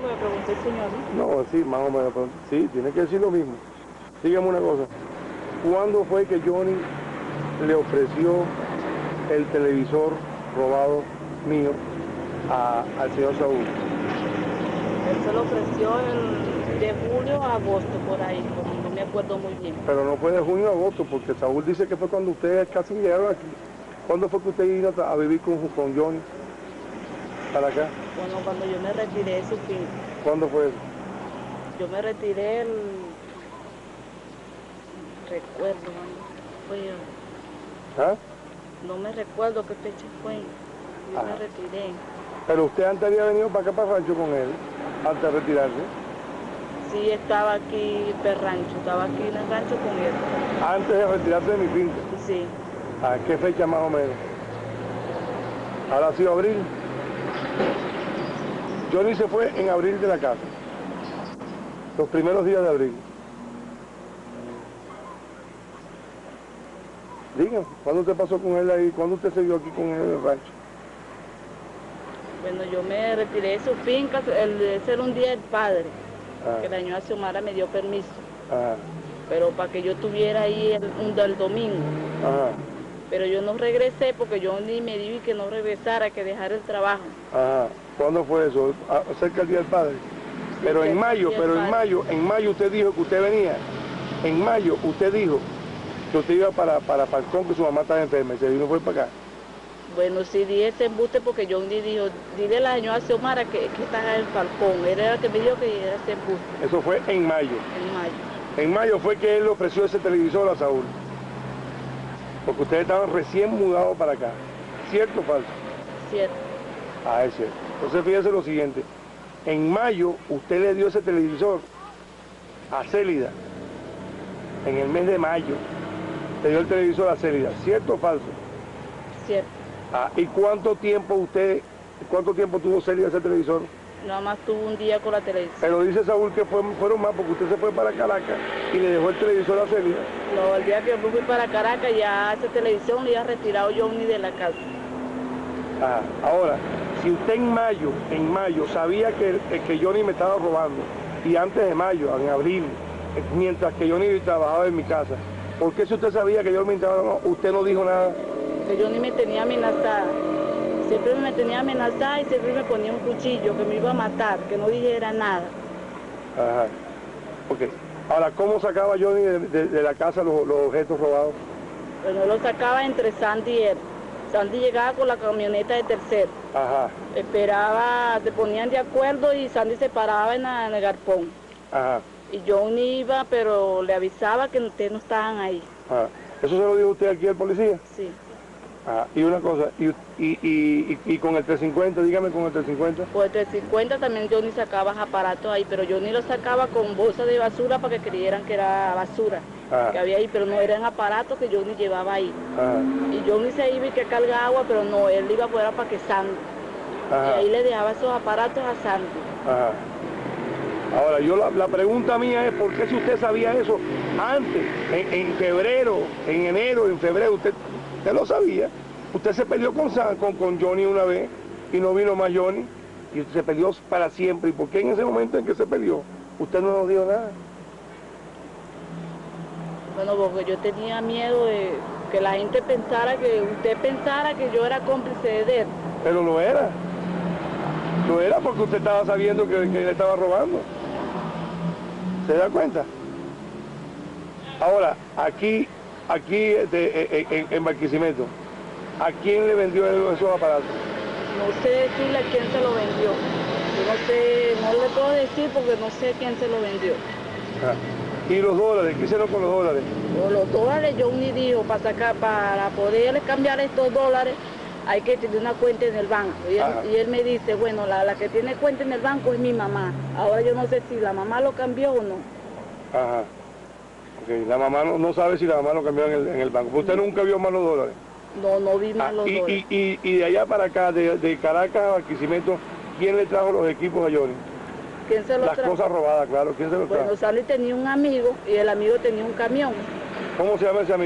que me preguntó el señor, ¿no? No, sí, más o menos, pero sí, tiene que decir lo mismo. Dígame una cosa, ¿cuándo fue que Johnny le ofreció el televisor robado mío al señor Saúl? Él se lo ofreció de julio a agosto, por ahí, como no me acuerdo muy bien. Pero no fue de junio a agosto, porque Saúl dice que fue cuando ustedes casi llegaron aquí. ¿Cuándo fue que usted vino a vivir con Johnny para acá? Bueno, cuando yo me retiré de su finca. ¿Cuándo fue eso? Yo me retiré recuerdo, fue, ¿Ah? no me recuerdo qué fecha fue. Yo me retiré. Pero usted antes había venido para acá, para Rancho, con él, antes de retirarse. Sí, estaba aquí en Rancho, estaba aquí en el rancho con él. Antes de retirarse de mi finca. Sí. ¿A qué fecha más o menos? ¿Ahora ha sido abril? Johnny se fue en abril de la casa. Los primeros días de abril. Dígame, ¿cuándo usted pasó con él ahí? ¿Cuándo usted se vio aquí con él en el rancho? Bueno, yo me retiré de su finca, ese era un día del padre, que la señora Xiomara me dio permiso. Pero para que yo estuviera ahí el domingo. Pero yo no regresé porque yo ni me di que no regresara, que dejara el trabajo. ¿Cuándo fue eso? Cerca del Día del Padre. Sí, pero en mayo usted dijo que usted venía. En mayo usted dijo que usted iba para Falcón, que su mamá estaba enferma y se vino fue para acá. Bueno, sí, di ese embuste porque yo ni dijo, dile a la señora Xiomara que está en Falcón. Él era el que me dijo que era ese embuste. Eso fue en mayo. En mayo. En mayo fue que él le ofreció ese televisor a Saúl. Porque ustedes estaban recién mudados para acá. ¿Cierto o falso? Cierto. Es cierto. Entonces fíjese lo siguiente. En mayo usted le dio ese televisor a Célida. En el mes de mayo le dio el televisor a Célida. ¿Cierto o falso? Cierto. ¿Y cuánto tiempo tuvo Célida ese televisor? Nada más tuvo un día con la televisión. Pero dice Saúl que fueron más porque usted se fue para Caracas y le dejó el televisor a Célida. No, el día que yo fui para Caracas ya esa televisión le había retirado Johnny de la casa. Ahora, si usted en mayo sabía que Johnny me estaba robando, y antes de mayo, en abril, mientras que Johnny trabajaba en mi casa, ¿por qué si usted sabía que Johnny me estaba robando, usted no dijo nada? Que Johnny me tenía amenazada. Siempre me tenía amenazada y siempre me ponía un cuchillo que me iba a matar, que no dijera nada. Ok. Ahora, ¿cómo sacaba Johnny de la casa los objetos robados? Bueno, lo sacaba entre Sandy y él. Sandy llegaba con la camioneta de tercero. Esperaba, se ponían de acuerdo y Sandy se paraba en el garpón. Y Johnny iba, pero le avisaba que ustedes no estaban ahí. ¿Eso se lo dijo usted aquí al policía? Sí. Y una cosa, y con el 350, dígame con el 350. Con el 350 también Johnny sacaba aparatos ahí, pero Johnny lo sacaba con bolsas de basura para que creyeran que era basura que había ahí, pero no eran aparatos que Johnny llevaba ahí. Y Johnny se iba y que carga agua, pero no, él iba fuera para que Sandy. Y ahí le dejaba esos aparatos a Sandy. Ahora, la pregunta mía es, ¿por qué si usted sabía eso antes, en febrero, en enero, en febrero, usted lo sabía? Usted se peleó con Johnny una vez y no vino más Johnny y se peleó para siempre. ¿Y por qué en ese momento en que se peleó usted no nos dijo nada? Bueno, porque yo tenía miedo de que la gente pensara que usted pensara que yo era cómplice de él. Pero lo era. Lo era porque usted estaba sabiendo que él estaba robando. ¿Se da cuenta? Ahora, aquí en Barquisimeto, ¿a quién le vendió esos aparatos? No sé decirle a quién se lo vendió. Yo no sé, no le puedo decir porque no sé quién se lo vendió. ¿Y los dólares? ¿Qué hicieron con los dólares? Con los dólares Johnny dijo, para poder cambiar estos dólares hay que tener una cuenta en el banco. Y él me dice, bueno, la que tiene cuenta en el banco es mi mamá. Ahora yo no sé si la mamá lo cambió o no. Ok, la mamá no sabe si la mamá lo cambió en el banco. ¿Usted nunca vio más los dólares? No vi más los dólares. Y de allá para acá, de Caracas a Barquisimeto, ¿quién le trajo los equipos a Johnny? ¿Quién se los trajo? Las cosas robadas, claro. ¿Quién se los trajo? Bueno, Sally tenía un amigo y el amigo tenía un camión. ¿Cómo se llama ese amigo?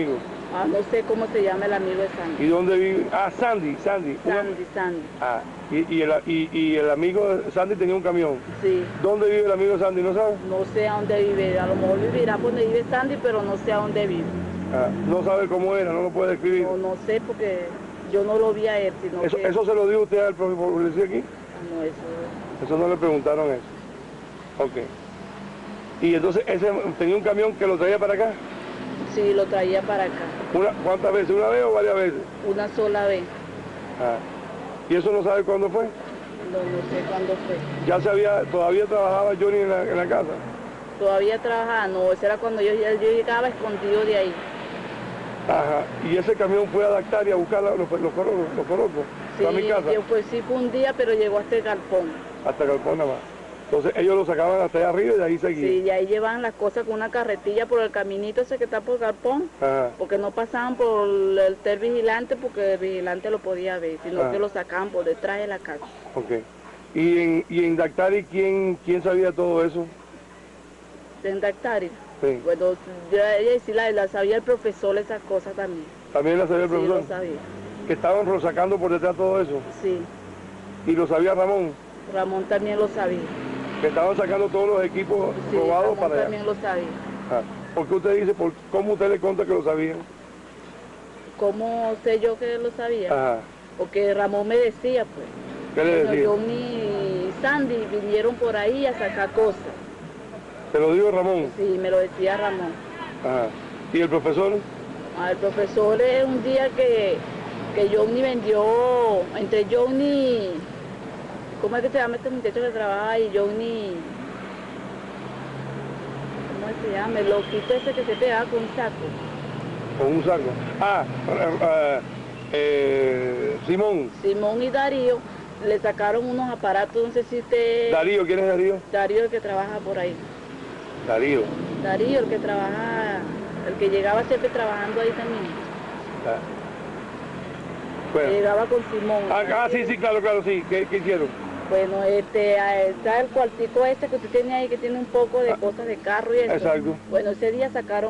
Ah, no sé cómo se llama el amigo de Sandy. ¿Y dónde vive? Ah, Sandy. Sandy. Ah, y el amigo de Sandy tenía un camión. Sí. ¿Dónde vive el amigo de Sandy? ¿No sabe? No sé a dónde vive, a lo mejor vivirá por donde vive Sandy, pero no sé a dónde vive. Ah, no sabe cómo era, no lo puede describir. No sé porque yo no lo vi a él, sino que... ¿Eso se lo dio usted al policía aquí? No, Eso no le preguntaron eso. Ok. ¿Y entonces ese tenía un camión que lo traía para acá? Sí, lo traía para acá. ¿Cuántas veces? ¿Una vez o varias veces? Una sola vez. Ah. ¿Y eso no sabe cuándo fue? No sé cuándo fue. ¿Todavía trabajaba Johnny en la casa? Todavía trabajaba, no, eso era cuando yo llegaba escondido de ahí. Ajá, y ese camión fue a Dactar y a buscar los corocos, sí, a mi casa. Pues sí fue un día, pero llegó hasta el galpón. Hasta el galpón nada más. Entonces ellos lo sacaban hasta allá arriba y de ahí seguían. Sí, y ahí llevaban las cosas con una carretilla por el caminito ese que está por el galpón. Ajá. Porque no pasaban por el vigilante, porque el vigilante lo podía ver, sino que lo sacaban por detrás de la casa. Ok. ¿Y en Dactari quién sabía todo eso? ¿En Dactari? Sí. Bueno, ella sí la sabía el profesor, esas cosas también. ¿También la sabía el profesor? Sí, lo sabía. ¿Que estaban sacando por detrás todo eso? Sí. ¿Y lo sabía Ramón? Ramón también lo sabía. ¿Que estaban sacando todos los equipos robados Ramón para allá? También lo sabía. Ah. ¿Por qué usted dice, cómo usted le cuenta que lo sabían? ¿Cómo sé yo que lo sabía? Ajá. Porque Ramón me decía, pues. ¿Qué le decía? Johnny y Sandy vinieron por ahí a sacar cosas. ¿Te lo dijo Ramón? Sí, me lo decía Ramón. Ajá. ¿Y el profesor? El profesor es un día que Johnny vendió, entre Johnny, ¿cómo es que se llama este muchacho que trabaja ahí? Johnny, ¿cómo se llama? El loquito ese que se pegaba con un saco. ¿Con un saco? Simón. Simón y Darío le sacaron unos aparatos, no sé si usted... ¿Darío? ¿Quién es Darío? Darío, el que trabaja por ahí. Darío, el que trabaja, el que llegaba siempre trabajando ahí también. Ah. Bueno. Llegaba con Simón. Sí, claro, sí. ¿Qué hicieron? Bueno, está el cuartico este que usted tiene ahí, que tiene un poco de cosas de carro y eso. Exacto. Bueno, ese día sacaron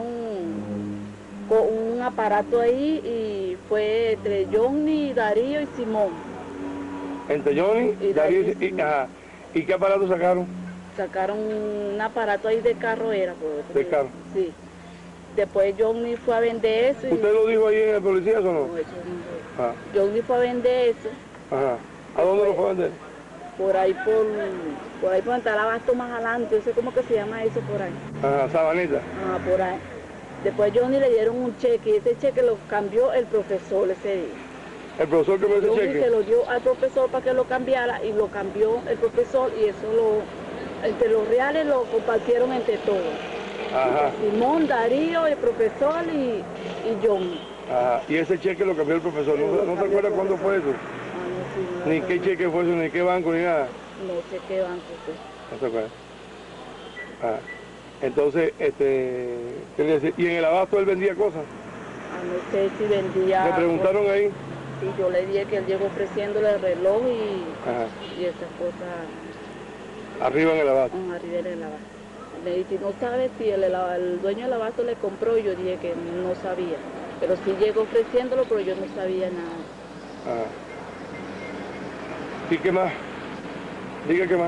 un aparato ahí y fue entre Johnny, Darío y Simón. ¿Entre Johnny, Darío y qué aparato sacaron? Sacaron un aparato ahí de carro, ¿De carro? Sí. Después Johnny fue a vender eso. ¿Usted lo dijo ahí en el policía o no? No, eso no. Johnny fue a vender eso. Ajá. ¿A dónde lo fue a vender? Por ahí por donde el abasto más adelante, no sé cómo que se llama eso por ahí. Ajá, Sabanita. Por ahí. Después Johnny le dieron un cheque y ese cheque lo cambió el profesor ese día. ¿El profesor cambió ese cheque? Johnny se lo dio al profesor para que lo cambiara y lo cambió el profesor y eso entre los reales lo compartieron entre todos. Ajá. Simón, Darío, el profesor y Johnny. Ajá. ¿Y ese cheque lo cambió el profesor? ¿No se acuerda cuándo fue eso? No, ni qué cheque fue eso, ni qué banco, ni nada. No sé qué banco fue. No se acuerda. Entonces, ¿qué le decía? ¿Y en el abasto él vendía cosas? No sé si vendía... ¿Le preguntaron ahí? Sí, yo le dije que él llegó ofreciéndole el reloj y esas cosas. Arriba en el abasto. Arriba en el abasto. Me dice, no sabe si el dueño del abasto le compró, y yo dije que no sabía. Pero sí llegó ofreciéndolo, pero yo no sabía nada. ¿Y qué más? Diga qué más.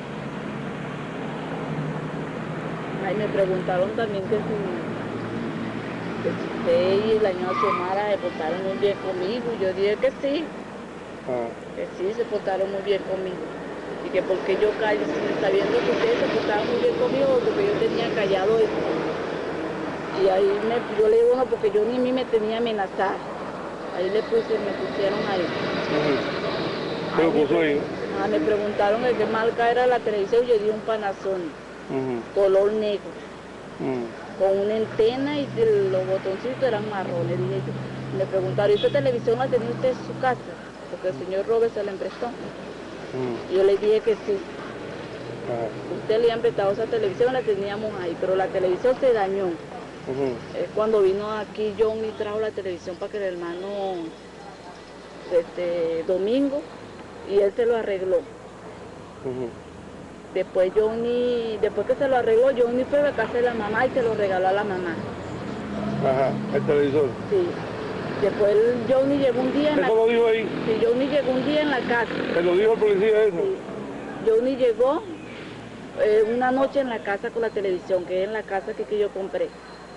Ay, me preguntaron también que si usted y la señora Xiomara se portaron muy bien conmigo. Yo dije que sí. Que sí, se portaron muy bien conmigo. Y que porque yo callo, sabiendo que ustedes se portaron muy bien conmigo, porque yo tenía callado eso. Y ahí yo le digo, no, porque yo ni a mí me tenía amenazada. Ahí me pusieron ahí. ¿Qué lo puso ahí? Me preguntaron de qué marca era la televisión, yo di un Panasonic, color negro, con una antena y los botoncitos eran marrones, dije yo. Me preguntaron, ¿y esta televisión la tenía usted en su casa? Porque el señor Robert se la emprestó. Y yo le dije que sí. Usted le había prestado esa televisión, la teníamos ahí, pero la televisión se dañó. Es cuando vino aquí John y trajo la televisión para que el hermano Domingo, y él se lo arregló. Después que se lo arregló, Johnny fue a casa de la mamá y se lo regaló a la mamá. Ajá, el televisor. Sí. Después Johnny llegó un día en ¿Eso lo dijo ahí? Sí, Johnny llegó un día en la casa. ¿Se lo dijo el policía eso? Sí. Johnny llegó una noche en la casa con la televisión, que es en la casa que yo compré.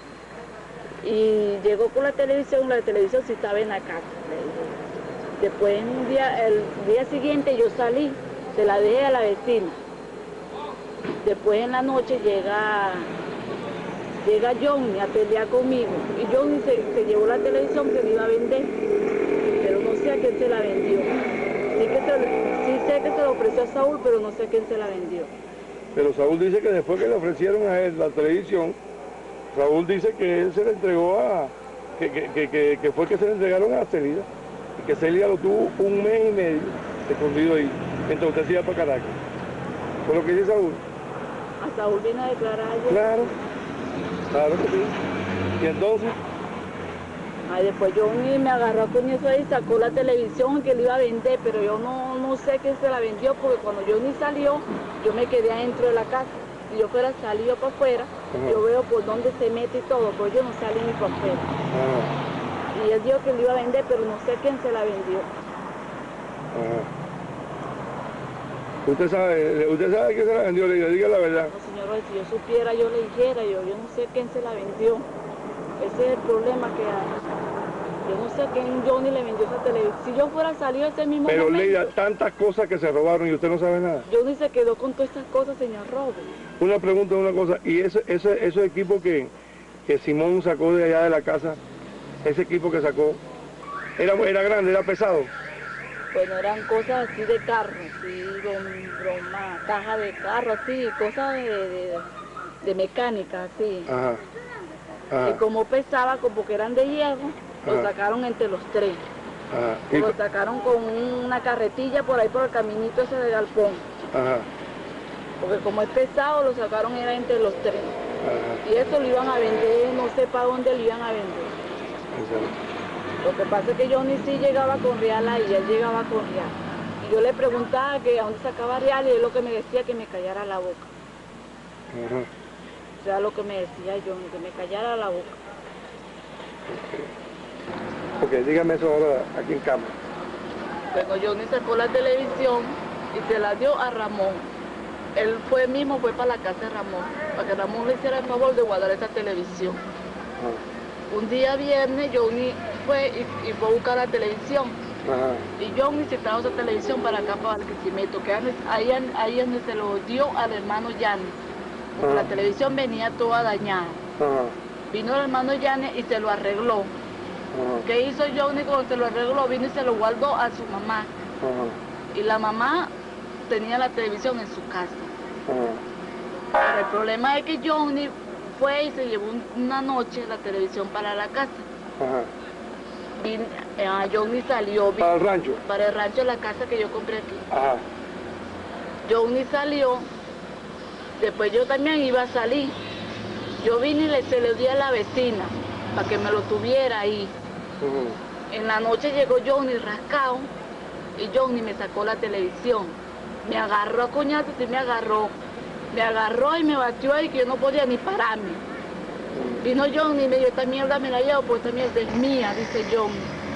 Y llegó con la televisión sí estaba en la casa. Después el día siguiente yo salí, se la dejé a la vecina. Después en la noche llega Johnny a pelear conmigo. Y Johnny se llevó la televisión que le iba a vender, pero no sé a quién se la vendió. Sí sé que se lo ofreció a Saúl, pero no sé a quién se la vendió. Pero Saúl dice que después que le ofrecieron a él la televisión, Saúl dice que él se le entregó que fue que se le entregaron a Celia, y que Celia lo tuvo un mes y medio escondido ahí, mientras usted se iba para Caracas. ¿Fue lo que dice Saúl? A Saúl vino a declarar ayer. Claro que sí. ¿Y entonces? Después Johnny me agarró con eso y sacó la televisión que le iba a vender, pero yo no sé quién se la vendió, porque cuando Johnny salió, yo me quedé adentro de la casa. Si yo fuera salido para afuera, yo veo por dónde se mete y todo, pues yo no salí ni para afuera. Y él dijo que le iba a vender, pero no sé quién se la vendió. ¿Usted sabe quién se la vendió? Le diga la verdad. No, señor, si yo supiera, yo le dijera, yo no sé quién se la vendió. Ese es el problema que hay. Yo no sé quién Johnny le vendió esa televisión. Si yo fuera salido ese mismo Pero momento... Leida, tantas cosas que se robaron y usted no sabe nada. Johnny se quedó con todas estas cosas, señor Robert. Una pregunta, una cosa. ¿Y esos equipos que Simón sacó de allá de la casa, ese equipo que sacó, era grande, era pesado? Bueno, eran cosas así de carro, así, broma, caja de carro, así, cosas de mecánica, así. Ajá. Y como pesaba, como que eran de hierro, lo sacaron entre los tres. Lo sacaron con una carretilla por ahí por el caminito ese de galpón. Porque como es pesado, lo sacaron era entre los tres. Y eso lo iban a vender, no sé para dónde lo iban a vender. Lo que pasa es que Johnny sí llegaba con real ahí, él llegaba con real. Y yo le preguntaba que a dónde sacaba real y él lo que me decía que me callara la boca. O sea, lo que me decía Johnny, que me callara la boca. Ok, dígame eso ahora aquí en cámara. Bueno, Johnny sacó la televisión y se la dio a Ramón. Él fue para la casa de Ramón, para que Ramón le hiciera el favor de guardar esa televisión. Un día viernes Johnny fue y fue a buscar la televisión. Y Johnny se trajo esa televisión para acá, para Barquisimeto, que ahí donde se lo dio al hermano Yanes, porque la televisión venía toda dañada. Vino el hermano Yanes y se lo arregló. ¿Qué hizo Johnny cuando se lo arregló? Vino y se lo guardó a su mamá. Y la mamá tenía la televisión en su casa. Pero el problema es que Johnny fue y se llevó una noche la televisión para la casa. Johnny salió. ¿Para el rancho? Para el rancho de la casa que yo compré aquí. Johnny salió, después yo también iba a salir. Yo vine y se lo di a la vecina para que me lo tuviera ahí. En la noche llegó Johnny rascado y Johnny me sacó la televisión. Me agarró a coñazos y me agarró y me batió ahí que yo no podía ni pararme. Vino Johnny y me dijo, esta mierda me la llevo porque esta mierda es mía, dice Johnny.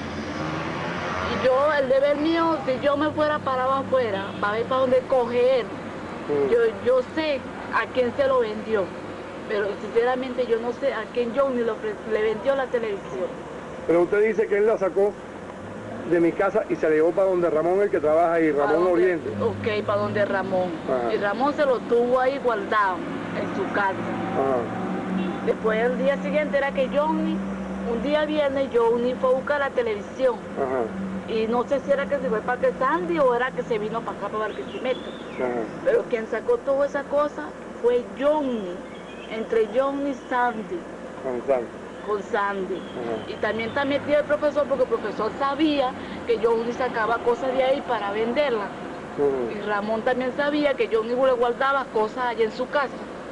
Y yo, el deber mío, si yo me fuera parado afuera, para ver para dónde coger, yo sé a quién se lo vendió. Pero sinceramente yo no sé a quién Johnny le vendió la televisión. Pero usted dice que él la sacó de mi casa y se la llevó para donde Ramón, el que trabaja ahí, Ramón Oriente. Ok, para donde Ramón. Y Ramón se lo tuvo ahí guardado en su casa. Después el día siguiente era que Johnny, un día viernes, Johnny fue a buscar la televisión. Y no sé si era que se fue para que Sandy o era que se vino para acá, para Barquisimeto. Pero quien sacó toda esa cosa fue Johnny, entre Johnny y Sandy. Con Sandy. Y también está metido el profesor, porque el profesor sabía que Johnny sacaba cosas de ahí para venderlas. Y Ramón también sabía que Johnny le guardaba cosas allá en su casa.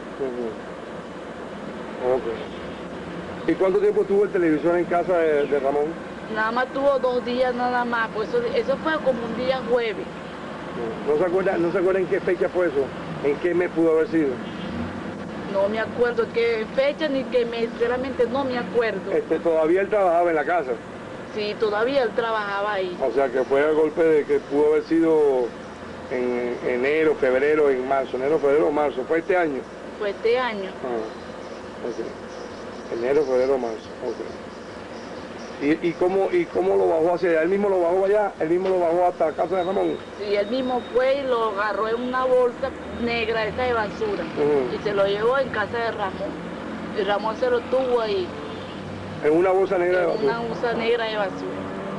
¿Y cuánto tiempo tuvo el televisor en casa de Ramón? Nada más tuvo 2 días nada más, pues eso fue como un día jueves. ¿No se acuerda en qué fecha fue eso? ¿En qué mes pudo haber sido? No me acuerdo qué fecha ni qué mes, sinceramente no me acuerdo. ¿Todavía él trabajaba en la casa? Sí, todavía él trabajaba ahí. O sea, que fue el golpe de que pudo haber sido en enero, febrero, en marzo. Enero, febrero, marzo. ¿Fue este año? Fue este año. Ah, ok. Enero, febrero, marzo. Ok. ¿Y cómo lo bajó hacia allá? ¿Él mismo lo bajó allá? ¿Él mismo lo bajó hasta la casa de Ramón? Sí, él mismo fue y lo agarró en una bolsa negra esa de basura. Y se lo llevó en casa de Ramón. Y Ramón se lo tuvo ahí. ¿En una bolsa negra de basura? En una bolsa negra de basura.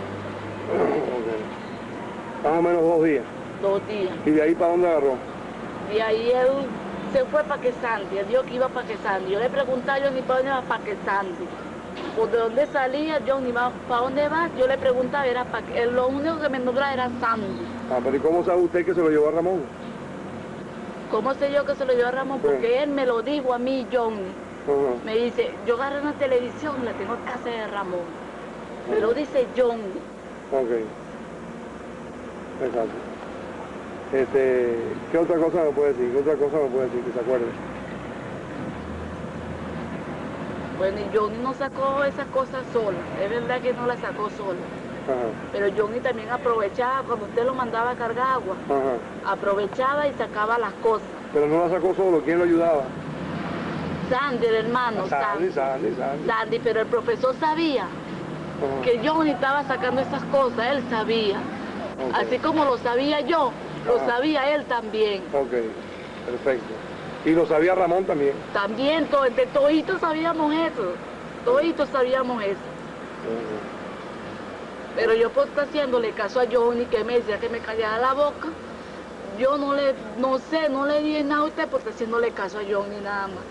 Ok. Más o menos 2 días. 2 días. ¿Y de ahí para dónde agarró? De ahí él se fue para Quesanti. Él dijo que iba para Quesanti. Yo le preguntaba a Johnny para dónde iba, para Quesanti. Pues de dónde salía Johnny, ¿para dónde vas? Yo le preguntaba, era para que lo único que me nombraba era Sandy. Ah, pero ¿y cómo sabe usted que se lo llevó a Ramón? ¿Cómo sé yo que se lo llevó a Ramón? Porque él me lo dijo a mí, Johnny. Me dice, yo agarré una televisión y la tengo en casa de Ramón. Me lo dice Johnny. Ok. Exacto. ¿Qué otra cosa me puede decir? ¿Qué otra cosa me puede decir que se acuerde? Bueno, y Johnny no sacó esas cosas sola. Es verdad que no la sacó sola. Pero Johnny también aprovechaba cuando usted lo mandaba a cargar agua. Aprovechaba y sacaba las cosas. Pero no la sacó solo, ¿quién lo ayudaba? Sandy, el hermano. Sandy, pero el profesor sabía que Johnny estaba sacando esas cosas, él sabía. Así como lo sabía yo, lo sabía él también. Ok, perfecto. ¿Y lo sabía Ramón también? También, toditos sabíamos eso. Toditos sabíamos eso. Pero yo por estar haciéndole caso a Johnny, que me decía que me callara la boca, yo no le dije nada a usted por estar haciéndole caso a Johnny nada más.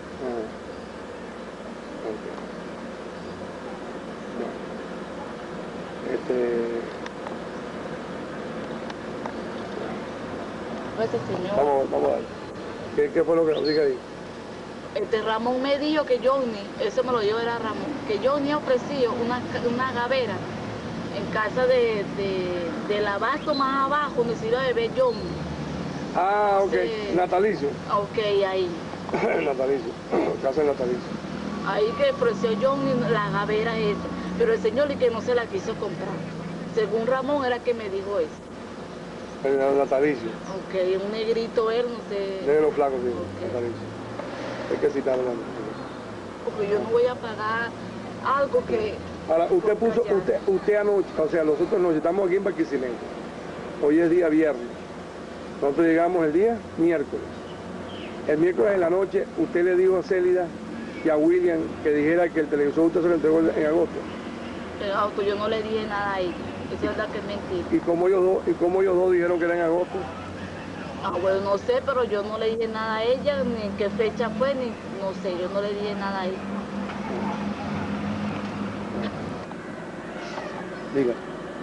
Vamos a ver. ¿Qué fue lo que nos dice ahí? Ramón me dijo que Johnny, eso me lo dio era Ramón, que Johnny ofreció una gavera en casa del abasto más abajo, donde se iba a beber Johnny. Ah, ok, natalicio. Ok, ahí. Natalicio, casa de natalicio. Ahí que ofreció Johnny la gavera esa, pero el señor y que no se la quiso comprar. Según Ramón era que me dijo eso. El natalicio. Ok, un negrito él, no sé. Negro flaco, sí, natalicio. Hay que citarlo. Porque yo no voy a pagar algo que... Ahora, usted anoche, o sea, nosotros anoche estamos aquí en Barquisimeto. Hoy es día viernes. Nosotros llegamos el día miércoles. El miércoles en la noche, usted le dijo a Célida y a William que dijera que el televisor usted se lo entregó en agosto. En agosto yo no le dije nada a ella. Es verdad que es mentira. ¿Y cómo ellos dos dijeron que era en agosto? Ah, bueno, no sé, pero yo no le dije nada a ella, ni en qué fecha fue, ni no sé, yo no le dije nada a ella. Diga.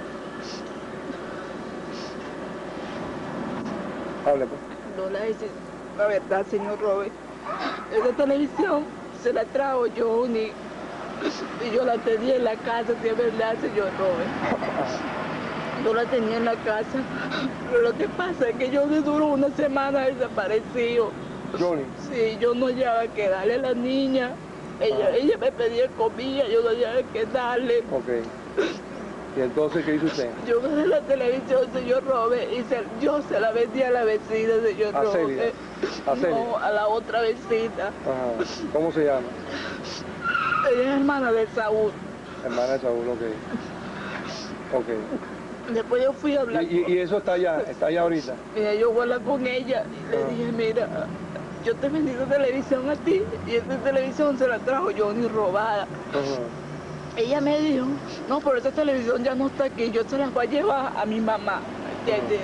Hable, pues. No le dije, la verdad, señor Robert, esa televisión se la trajo Johnny y yo la tenía en la casa, si es verdad, señor Robert. Yo la tenía en la casa, pero lo que pasa es que Johnny duró una semana desaparecido. ¿Johnny? Sí, yo no hallaba que darle a la niña. Ella me pedía comida, yo no hallaba que darle. Ok. ¿Y entonces qué hizo usted? Yo agarré la televisión, señor Robert, y yo se la vendí a la vecina, señor Robert. ¿A Celia? No, a la otra vecina. Ajá. ¿Cómo se llama? Ella es hermana de Saúl. Hermana de Saúl, ok. Ok. Después yo fui a hablar ¿Y eso está allá ahorita? Mira, yo voy a hablar con ella y le dije, mira, yo te vendí la televisión a ti y esta televisión se la trajo Johnny robada. Ella me dijo, no, pero esa televisión ya no está aquí, yo se la voy a llevar a mi mamá, ¿entiendes?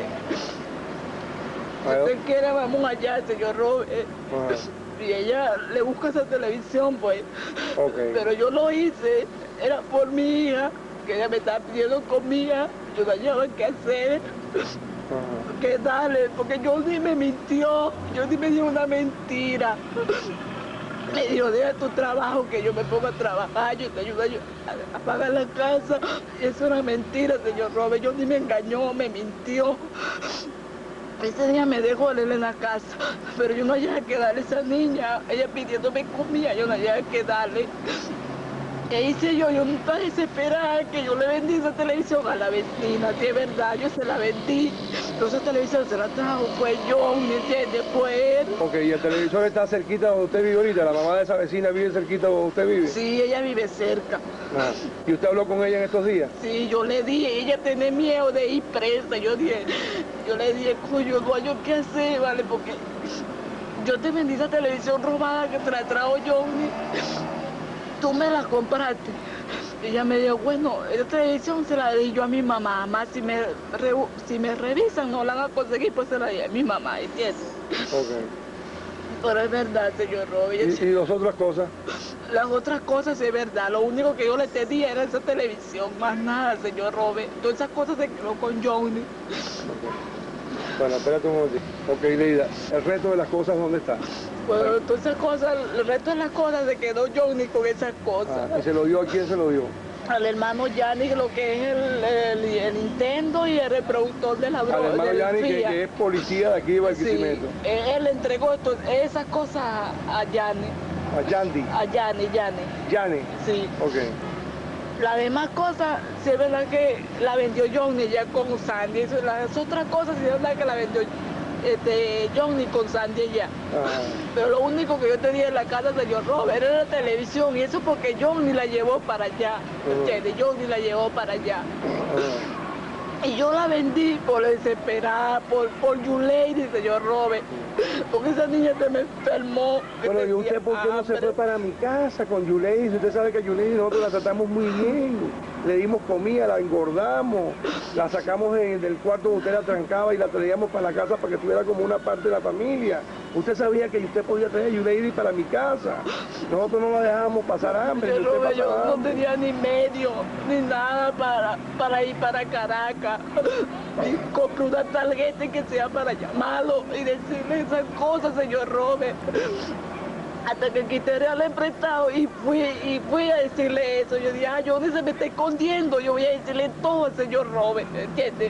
Si usted quiere, vamos allá, señor Robert. Y ella le busca esa televisión, pues. Pero yo lo hice, era por mi hija, que ella me estaba pidiendo comida, yo no hallaba qué hacer. Que dale, porque Johnny me mintió, Johnny me dio una mentira. Me dijo, deja tu trabajo, que yo me pongo a trabajar, yo te ayudo a pagar la casa. Y eso era mentira, señor Robert. Johnny me engañó, me mintió. Ese día me dejó él en la casa, pero yo no había que darle a esa niña, ella pidiéndome comida, yo no había que darle. ¿Qué hice yo? Yo no estaba desesperada que yo le vendí esa televisión a la vecina, si es verdad, yo se la vendí. Entonces esa televisión se la trajo, fue yo, ¿me entiendes? Fue él. Ok, ¿y el televisor está cerquita donde usted vive ahorita? ¿La mamá de esa vecina vive cerquita donde usted vive? Sí, ella vive cerca. Ah. ¿Y usted habló con ella en estos días? Sí, yo le dije, ella tiene miedo de ir presa, yo le dije, coño, no hay yo qué hacer, ¿vale? Porque yo te vendí esa televisión robada que te la trajo Johnny. Tú me la compraste. Ella me dijo, bueno, esta televisión se la di yo a mi mamá. Más si me revisan, no la van a conseguir, pues se la di a mi mamá, ¿entiendes? Ok. Pero es verdad, señor Robert. ¿Y las otras cosas? Las otras cosas es verdad. Lo único que yo le tenía era esa televisión, más nada, señor Robert. Todas esas cosas se quedó con Johnny. Okay. Bueno, espérate un momentito. Ok, Leida, ¿el resto de las cosas dónde está? Bueno, todas esas cosas, el resto de las cosas se quedó Johnny con esas cosas. ¿Y se lo dio a quién se lo dio? Al hermano Yanni, lo que es el Nintendo y el reproductor de la broma. Al hermano Yanni, que es policía de aquí de Barquisimeto. Sí, él entregó esas cosas a Yanni. ¿A Yandy? A Yanni. ¿Yanni? Sí. Ok. Las demás cosas, sí es verdad que la vendió Johnny ya con Sandy. Las otras cosas, sí es verdad que la vendió Johnny con Sandy ya. Pero lo único que yo tenía en la casa de señor Robert era la televisión, y eso porque Johnny la llevó para allá. Johnny la llevó para allá. Y yo la vendí por desesperada, por Yulady, señor Robert. Porque esa niña se me enfermó. Bueno, ¿y usted por qué no se fue para mi casa con Yulady? Usted sabe que Yulady nosotros la tratamos muy bien. Le dimos comida, la engordamos, la sacamos del cuarto donde usted la trancaba y la traíamos para la casa para que estuviera como una parte de la familia. Usted sabía que usted podía traer a Yulady para mi casa. Nosotros no la dejábamos pasar hambre. Yo no tenía ni medio, ni nada para ir para Caracas. Y compré una tarjeta que sea para llamarlo y decirle esas cosas, señor Robert. Hasta que quité real emprestado y fui a decirle eso. Yo dije, Johnny se me está escondiendo, yo voy a decirle todo al señor Robert, ¿entiendes?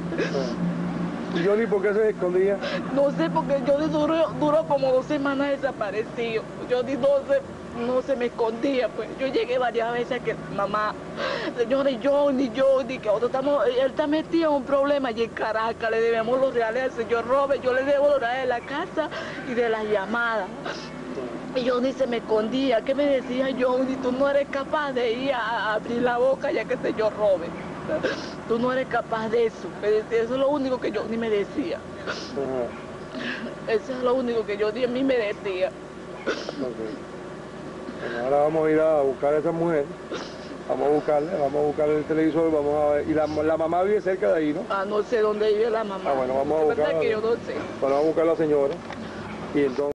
¿Y Johnny por qué se escondía? No sé, porque Johnny duró como 2 semanas desaparecido. Johnny no se me escondía, pues. Yo llegué varias veces a que, mamá, señores, Johnny, que nosotros él está metido en un problema allí en Caracas, le debemos los reales al señor Robert, yo le debo los reales de la casa y de las llamadas. Y Johnny se me escondía. ¿Qué me decía Johnny? Tú no eres capaz de ir a abrir la boca ya que el señor Robert. Tú no eres capaz de eso. Eso es lo único que Johnny me decía. Eso es lo único que Johnny a mí me decía. Bueno, ahora vamos a ir a buscar a esa mujer. Vamos a buscarle el televisor, vamos a ver. Y la mamá vive cerca de ahí, ¿no? No sé dónde vive la mamá. Bueno, vamos a buscar. Es verdad que yo no sé. Bueno, vamos a buscar a la señora. Y entonces...